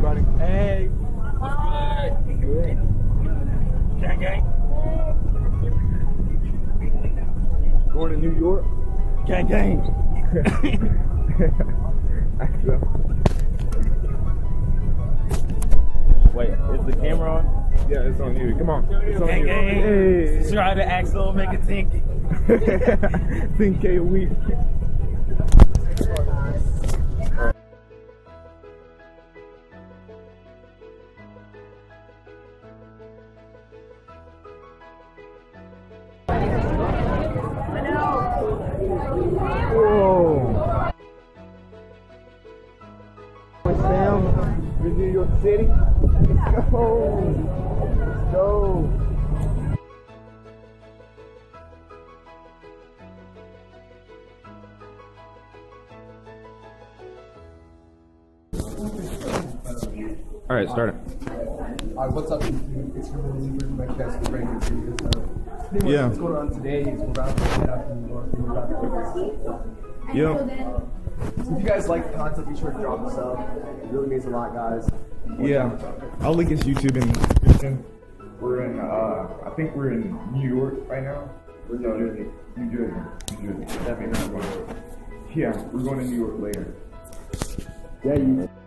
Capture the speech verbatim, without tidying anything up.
everybody. Hey. What's good? Good. Gang, gang. Going to New York? Gang, gang. Wait, is the camera on? Yeah, it's on you. Come on. It's on Gang, you. gang. Hey. Try to axle, make a ten K. ten K a week. Whoa. Sam, we're in New York City. Let's go. Let's go. All right, start it. Alright, what's up, YouTube? It's your little Luper, my best friend. So, Yeah. what's going on today is we're about to head out to New York and we're about to go. Yeah. So if you guys like the content, be sure to drop a sub. It really means a lot, guys. Yeah. I'll link his YouTube in the description. We're in, uh, I think we're in New York right now. We're no, New Jersey. New Jersey. New Jersey. That means we're going to, yeah, we're going to New York later. Yeah, you.